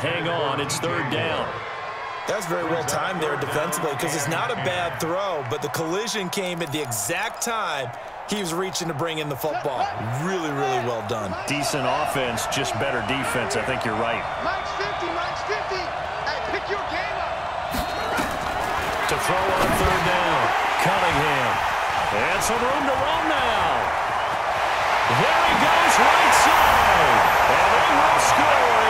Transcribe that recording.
hang on. It's third down. That was very well timed there defensively because it's not a bad throw, but the collision came at the exact time he was reaching to bring in the football. Really, really well done. Decent offense, just better defense. I think you're right. Mike's 50, Mike's 50. Hey, pick your game up. To throw on third down, Cunningham. And some room to run now. There he goes, right side. And they will score.